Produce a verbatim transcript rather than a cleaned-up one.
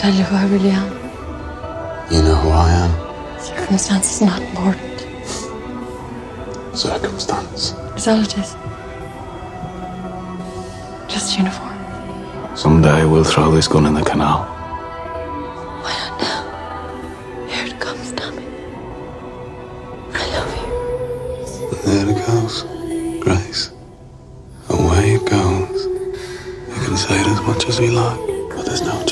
tell you who I really am. You know who I am? Circumstance is not important. Circumstance. Is all it is. Just uniform. Someday we'll throw this gun in the canal. Why not now? Here it comes, Tommy. I love you. And there it goes, Grace. Away it goes. We can say it as much as we like, but there's no